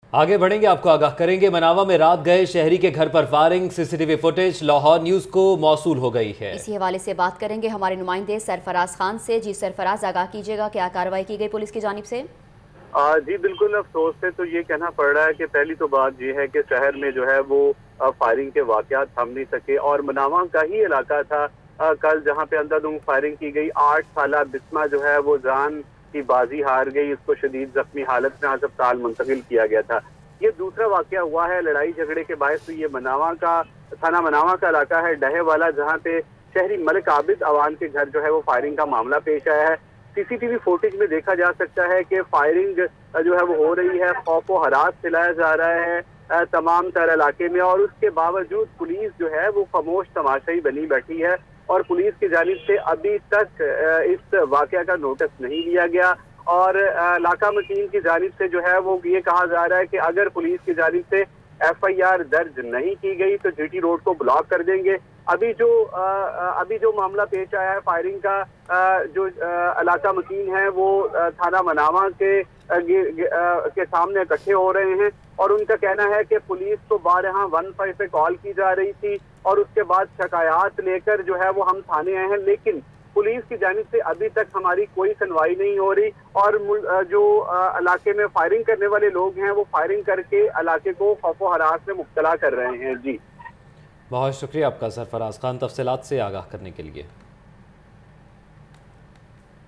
आगे बढ़ेंगे, आपको आगाह करेंगे। मनावा में रात गए शहरी के घर पर firing, CCTV footage Lahore news को मौसूल हो गई है। इसी हवाले से बात करेंगे हमारे नुमाइंदे सरफराज खान से। जी सरफराज, आगाह कीजिएगा, क्या कार्रवाई की गई पुलिस की जानिब से? जी बिल्कुल, अफसोस से तो ये कहना पड़ रहा है कि पहली तो बात ये है कि शहर में जो है वो फायरिंग के वाकयात थम नहीं सके और मनावा का ही इलाका था कल जहाँ पे अंधाधुंध फायरिंग की गई। 8 साला बिस्मा जो है वो जान की बाजी हार गई, इसको शदीद जख्मी हालत में अस्पताल मुंतकिल किया गया था। ये दूसरा वाकया हुआ है लड़ाई झगड़े के बायस। ये मनावा का थाना मनावा का इलाका है डहे वाला, जहाँ पे शहरी मलिक आबिद अवान के घर जो है वो फायरिंग का मामला पेश आया है। सीसीटीवी फुटेज में देखा जा सकता है कि फायरिंग जो है वो हो रही है, खौफ व हरास फैलाया जा रहा है तमाम तर इलाके में, और उसके बावजूद पुलिस जो है वो खामोश तमाशाई बनी बैठी है और पुलिस की जानिब से अभी तक इस वाकया का नोटिस नहीं लिया गया। और इलाका मकीन की जानिब से जो है वो ये कहा जा रहा है कि अगर पुलिस की जानिब से FIR दर्ज नहीं की गई तो GT रोड को ब्लॉक कर देंगे। अभी जो मामला पेश आया है फायरिंग का, जो इलाका मकीन है वो थाना मनावा के सामने इकट्ठे हो रहे हैं और उनका कहना है कि पुलिस को 1215 पे कॉल की जा रही थी और उसके बाद शिकायत लेकर जो है वो हम थाने आए हैं, लेकिन पुलिस की जानिब से अभी तक हमारी कोई सुनवाई नहीं हो रही और जो इलाके में फायरिंग करने वाले लोग हैं वो फायरिंग करके इलाके को खौफ व हरास में मुब्तला कर रहे हैं। जी बहुत शुक्रिया आपका सरफराज खान, तफसीलात से आगाह करने के लिए।